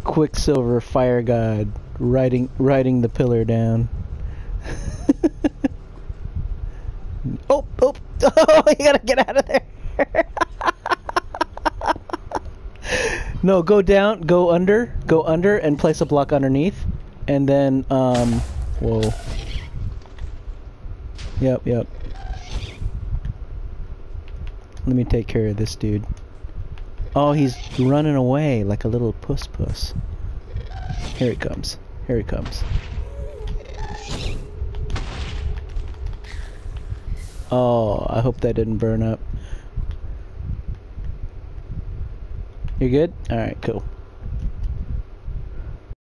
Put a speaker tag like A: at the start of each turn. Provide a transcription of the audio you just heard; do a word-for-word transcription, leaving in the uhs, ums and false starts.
A: Quicksilver Fire God riding riding the pillar down. Oh, oh, oh, you gotta get out of there. No, go down, go under, go under, and place a block underneath, and then, um, whoa. Yep, yep. Let me take care of this dude. Oh, he's running away like a little puss puss. Here he comes. Here he comes. Oh, I hope that didn't burn up. You good? Alright, cool.